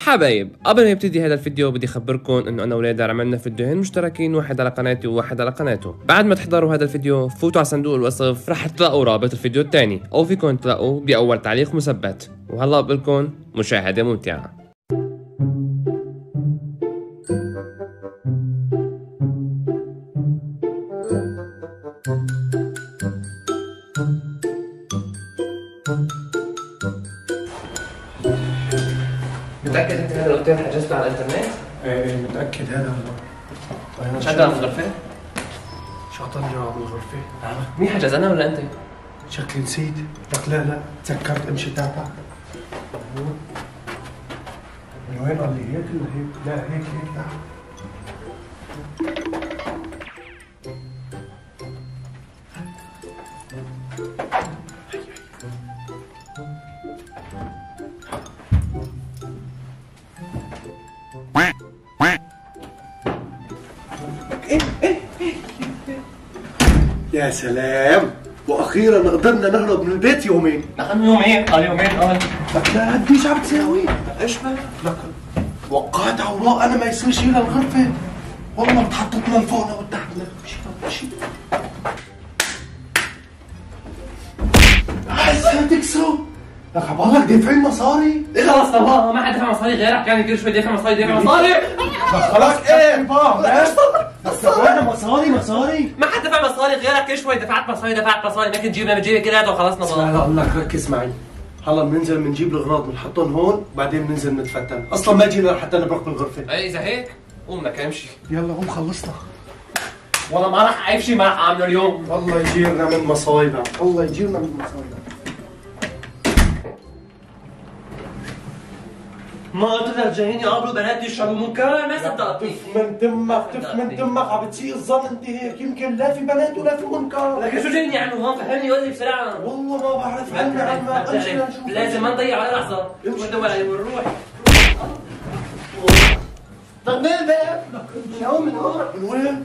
حبايب، قبل ما يبتدي هذا الفيديو بدي اخبركم انه انا وولادي عملنا فيديوهين مشتركين، واحد على قناتي وواحد على قناته. بعد ما تحضروا هذا الفيديو فوتوا على صندوق الوصف رح تلاقوا رابط الفيديو الثاني، او فيكم تلاقوه باول تعليق مثبت. وهلا بقولكم مشاهدة ممتعة. متأكد انت هذا الاوتيل حجزته على الانترنت؟ ايه متأكد هذا مش عندنا في الغرفة؟ شاطر جواب الغرفة. مين حجز، انا ولا انت؟ شكلي نسيت. لك لا تذكرت امشي تابع. من وين قال لي هيك ولا هيك؟ لا هيك تعال. يا سلام، واخيرا قدرنا نهرب من البيت يومين. نحن يومين قال يومين لك لا قديش عم تساوي؟ ايش بك؟ لك وقعت عوراء انا ما يصير شيء للغرفة. والله بتحطتنا لفوقنا وتحتنا. مشي هسه تكسروا. لك عبالك دافعين مصاري؟ ايه خلص طبعا ما حد دفع مصاري غيرك، يعني كل شوي دافع مصاري. لك خلاص ايه دفعنا مصاري ما حد دفع مصاري غيرك، كل شوي دفعت مصاري ما كنت جيبنا من جيبي كلها وخلصنا. لا الله ركز معي. هلا بننزل بنجيب الاغراض بنحطهم هون، بعدين بننزل نتفتن. اصلا ما جينا لحتى نبرق بالغرفه. اي اذا هيك قوم لك امشي. يلا قوم خلصنا. والله ما راح اعيب شيء ما راح اعمله اليوم. الله يجيرنا من مصايبنا، الله يجيرنا من مصايبنا. ما قلت لك جايين يقابلوا بنات يشربوا منكر؟ ما صدقتني. تف من دمك عم بتسيء الظن انت هيك. يمكن لا في بنات ولا في منكر. لكن شو جايين يعملوا هون؟ فهمني قول لي بسرعه. والله ما بعرف عنا عنا. لازم ما نضيع ولا لحظه. ندور عليه ونروح. طب من الباب؟ من هون من وين؟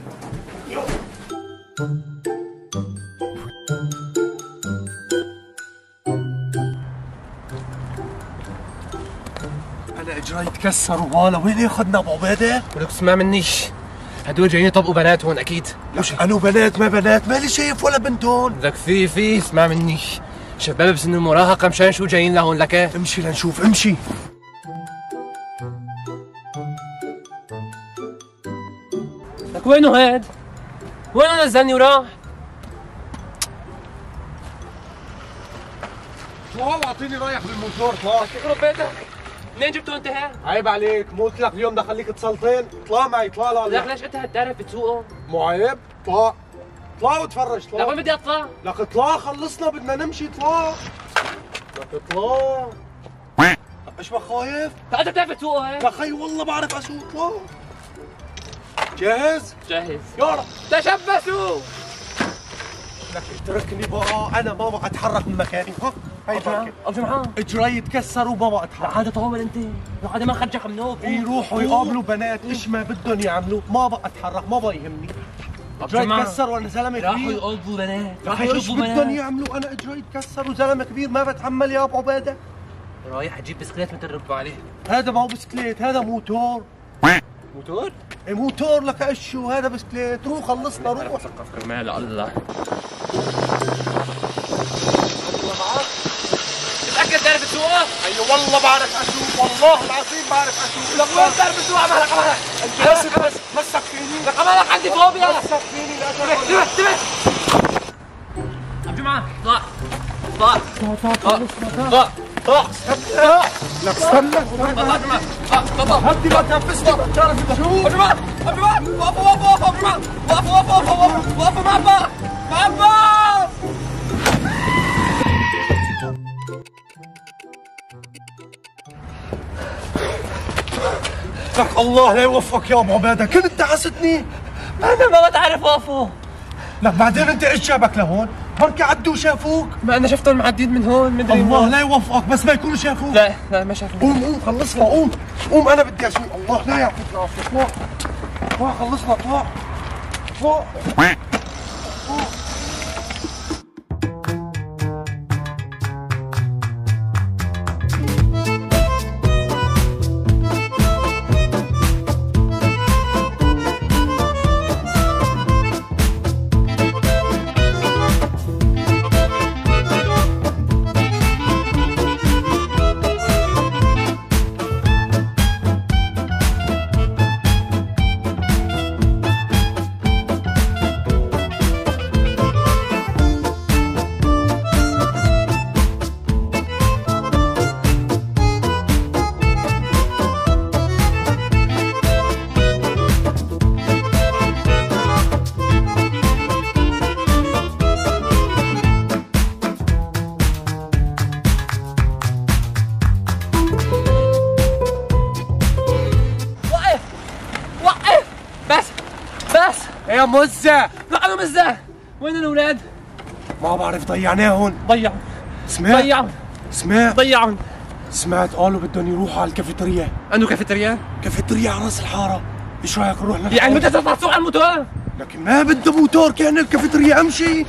انا اجري يتكسر وبالا. وين ياخذنا ابو عبيده؟ ولك اسمع منيش، هدول جايين يطبقوا بنات هون اكيد. انا بنات ما بنات، مالي شايف ولا بنت هون. لك في اسمع منيش، شباب بسن المراهقه مشان شو جايين لهون لك؟ امشي لنشوف امشي. لك وينه هاد؟ وينه نزلني وراح؟ شو هو اعطيني رايح بالموتور. طلع يخرب بيتك، منين جبته انت هاد؟ عيب عليك، مو قلت لك اليوم بدي اخليك تسلطين؟ طلع معي طلع. لا لك ليش انت هتعرف بتسوقه؟ مو عيب. طلع وتفرج. طلع لك وين بدي اطلع؟ لك اطلع خلصنا بدنا نمشي. طلع لك اطلع. ايش بك خايف؟ انت بتعرف تسوقه هيك؟ يا خي والله بعرف اسوق. طلع. جاهز؟ جاهز. يلا تشبثوا. لك اتركني بقى، انا ما بقى اتحرك من مكاني. ها هي بركه امشي معاه. اجري يتكسر وما بقى اتحرك. هذا طول انت، هذا ما خرجك منوب. يروحوا يقابلوا بنات ايش ما بدهم يعملوا، ما بقى اتحرك ما بقى يهمني. اجري يتكسر وانا زلمه كبير. راحوا يقابلوا بنات، ايش بدهم يعملوا؟ انا اجري يتكسر وزلمه كبير ما بتحمل يا ابو عبيده. رايح اجيب بسكليت مثل ربوا عليه. هذا ما هو بسكليت، هذا موتور. موتور؟ ايه موتور. لك ايش شو هذا بسكليت. روح خلصنا روح. ثقف كرمال الله. متأكد تعرف تسوقه؟ ايوه والله بعرف اسوق، والله العظيم بعرف اسوق. لك وين بتعرف تسوق؟ عمالك انت بس مسك فيني. لك عمالك عندي فوبيا. مسك فيني. انتبه جمعة. طلع لك استنى طلع جمعة. هدي ما تنفسني. بتعرف شو؟ جمعة وقفوا مع بعض. لك الله لا يوفقك يا ابو عبيده، كنت دعستني. انا ما بتعرف وقفوا. لك بعدين انت ايش جابك لهون؟ بركي عدوا وشافوك. ما انا شفتهم معدين من هون مدري. الله لا يوفقك، بس ما يكونوا شافوك. لا ما شافوني. قوم خلصنا. قوم انا بدي اسوق. الله لا يعطيك العافيه. طلع خلصنا. طلع. يا مزة. لا انا مزة. وين الاولاد؟ ما بعرف ضيعناهم. ضيعوا. سمعت؟ ضيعوا. سمعت؟ ضيعوا. سمعت قالوا بدهم يروحوا على الكافيتيريا. انو كافيتيريا؟ كافيتيريا على راس الحارة. ايش رايك نروح لك؟ يعني بدك تطلع تسوق على الموتور؟ لكن ما بده موتور، كان الكافيتيريا امشي.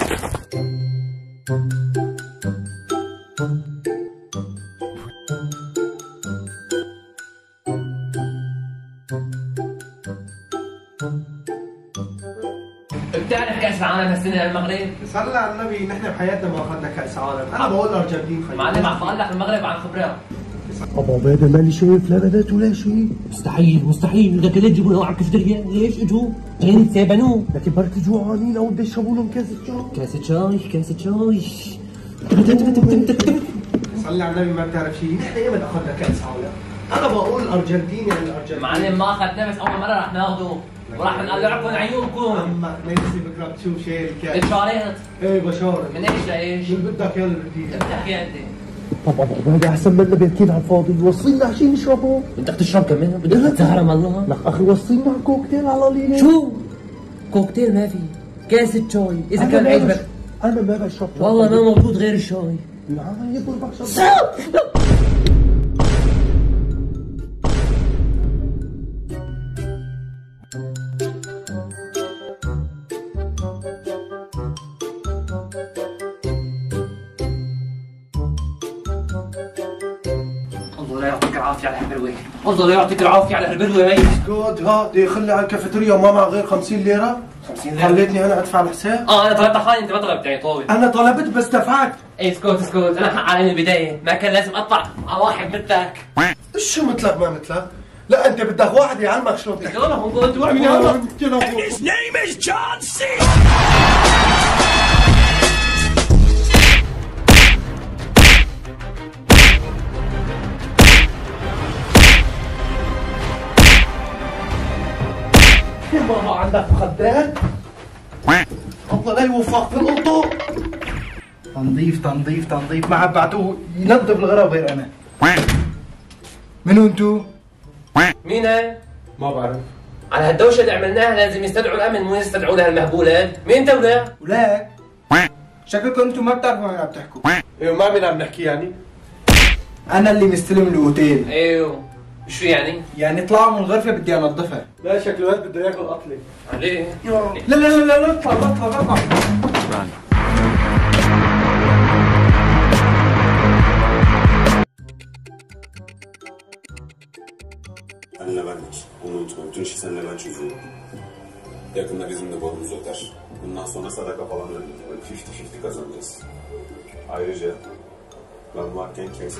بتعرف كأس العالم هالسنة المغرب؟ صلى على النبي، نحن بحياتنا ما اخذنا كاس عالم، انا بقول ارجنتين خير. معلم عم بقول لك المغرب عن خبرة. ابو عبيده مالي شايف لا بنات ولا شيء. مستحيل بدك ليه تجيبوا على الكافيتيريا؟ ليش اجوا؟ جايين يتسابنوا. لكن بركي جوعانين او بده يشربوا لهم كاسه شاي. كاسة شاي. صلي على النبي، ما بتعرف شيء، نحن ايمت اخذنا كاس عالم؟ انا بقول الارجنتين، يعني الارجنتين. معلم ما اخذنا، بس أول مرة رح ناخذه وراح نقلعكم عيونكم. عمك نفسي بكره بتشوف شيء الكاس. اتشاركت. ايه بشارك. من ايش لايش؟ شو بدك يا اللي بدي؟ بتحكي انت. طب ابو عبيده احسن منا بيركين على الفاضي، وصلنا شيء نشربه. بدك تشرب كمان؟ بدك تتزهرم الله؟ لك اخي وصلنا كوكتيل على ليله. شو؟ كوكتيل ما في، كاسة شاي إذا كان عجبك. انا ما بشرب شاي. والله ما موجود غير الشاي. نعم يقول بشرب. الله يعطيك العافية على هالبروة. الله يعطيك العافية على هالبروة هي. اسكت ها، بدي خلي على الكافيتيريا وما معه غير 50 ليرة. 50 ليرة خليتني انا ادفع الحساب. انا طلبت حالي، انت ما طلبت يعني طول. انا طلبت بس دفعت. ايه اسكت، انا حق علي من البداية، ما كان لازم اطلع على واحد مثلك. شو مثلك ما مثلك؟ لا انت بدك واحد يعلمك شلون تحكي. يلا هون قلت روح من يلا هون. يلا. His name is John C. يا ماما عندك مخدات؟ الله لا يوفقك في القطو. تنظيف ما عبعتوه ينظف الغرب غير انا. منو انتو؟ مين هاي؟ ما بعرف. على هالدوشة اللي عملناها لازم يستدعوا الامن، مو يستدعوا لها المهبولات. مين انت ولا؟ ولك شكلكم انتم ما بتعرفوا وين عم تحكوا. ايوه ما مين عم نحكي يعني؟ انا اللي مستلم الاوتيل. ايوه شو يعني؟ يعني طلعوا من الغرفه بدي انظفها. لا شكله هاد بده ياكل قطله. عليه؟ لا لا لا لا اطلع. Önlemek, unutma, bütün işi senle ben çözüyorum. Yakında bizim de borumuz öder. Bundan sonra sadaka falan ödeyeceğim. Böyle 50-50 kazanacağız. Ayrıca ben varken kimse...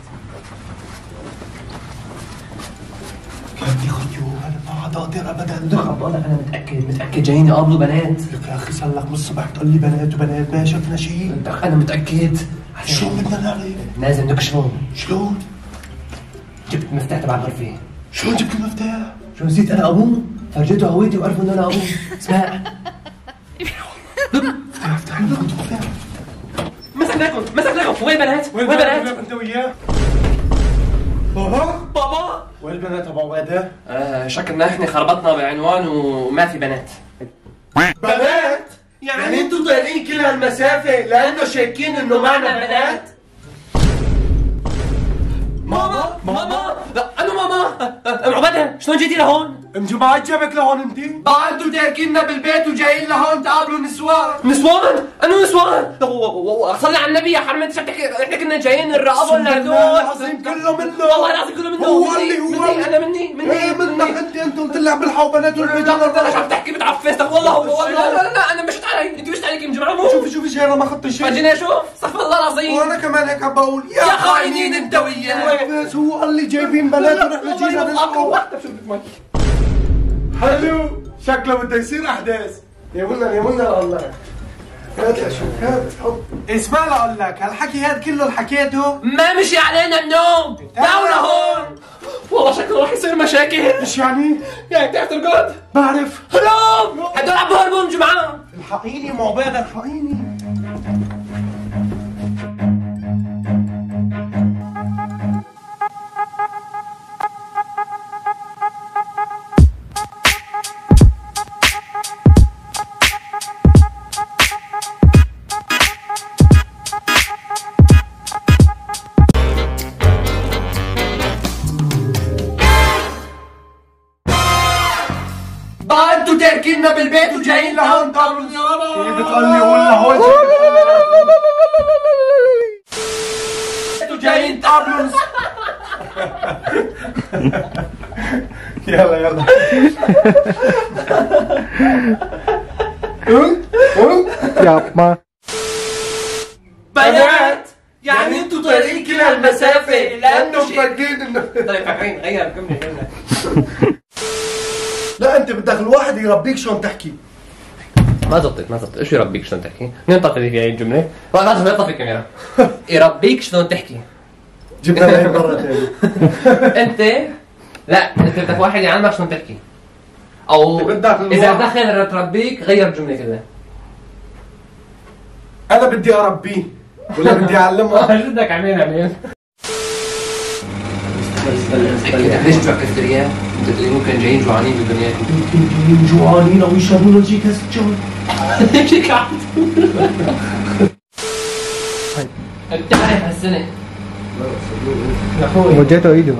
كان يخيو انا ما عاد اقدر ابدا. والله انا متاكد جايين يقابلوا بنات. لك يا اخي صار لك من الصبح تقول لي بنات وبنات، ما شفنا شيء. انا متاكد. شو بدنا نعرف؟ لازم نكشفهم. شلون؟ جبت مفتاح تبع الغرفه. شلون جبت المفتاح؟ شو نسيت انا ابوه؟ فرجيته هويتي وعرفوا ان انا ابوه. اسمع افتح المفتاح. مسكناكم. وين بنات؟ وين بنات؟ انت وياه؟ بابا؟ وين البنات ابو عبيده؟ شكلنا احنا خربطنا بعنوان وما في بنات. بنات؟ يعني انتوا طالعين كل هالمسافه لانه شاكين انه معنا بنات؟ ماما لا انا ماما. ام عبده شلون جيتي لهون؟ ام جماعه جابك لهون انت؟ انتوا تاركيننا بالبيت وجايين لهون تقابلوا نسوان؟ انو نسوان؟ صلي على النبي يا حرمة، احنا كنا جايين نراقبوا والله العظيم كله منه. والله العظيم كله منه. هو اللي انا مني ايه منك انتم تلعب بالحو بنات والبنات. انت ليش عم تحكي بتعفس؟ والله هو لا انا مشت علي. انت مشت عليك يا جماعه. شوفي شيء ما اخذت شيء. فرجيني اشوف. استغفر الله العظيم. وانا كمان هيك عم بقول يا خاينين انت وياه. بس هو قال لي جايبين بنات ونحن جينا نسقط. حلو شكله بده يصير احداث. يا منى الله. هات لشوف هات حط. اسمع لأقول لك هالحكي هاد كله اللي حكيته ما مشي علينا النوم. تعالوا لهون. والله شكله راح يصير مشاكل. ايش يعني؟ يعني بتعرف ترقد؟ بعرف. هرب. هدول عم بهربوا جماعه. الحقيني معبادة الحقيني. تاركيننا بالبيت وجايين لهون طابلوس. كيف بتقول لي قول لهون جايين طابلوس. يلا يلا. yapma. بنات يعني انتوا طايرين كل هالمسافة لانه مفكرين انه طيب فاكرين غير كمل. لا انت بدك الواحد يربيك شلون تحكي. ما زبطت ايش يربيك شلون تحكي؟ مين طفي في هاي الجملة؟ ما طفي الكاميرا. يربيك شلون تحكي. جبنا لهي مرة ثانية. انت لا انت بدك واحد يعلمك شلون تحكي. او اذا دخل تربيك غير الجملة كلها. انا بدي اربيه ولا بدي اعلمه؟ ايش بدك عمين ليش تروح كافتريا؟ انت اللي ممكن جايين جوعانين بالدنيا. يمكن جوعانين او يشربون لنا شي كاس شاي. هيك قاعد بتعرف هالسنة Mojito ايده.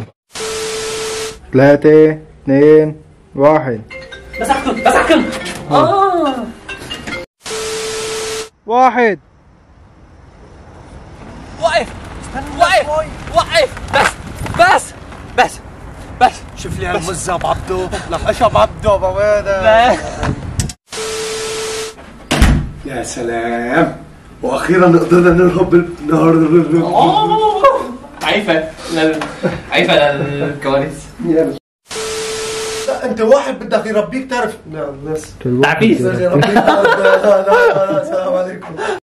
3 2 1 بس احكم 1 بس شوف لي هالمزة بعبدو. لك اشرب عبدو بوينه. يا سلام واخيرا قدرنا نرهب بالنهار. عيفة للكواليس. لا انت واحد بدك يربيك تعرف. لا بس تعبيس. يربيك تعرف. لا سلام عليكم.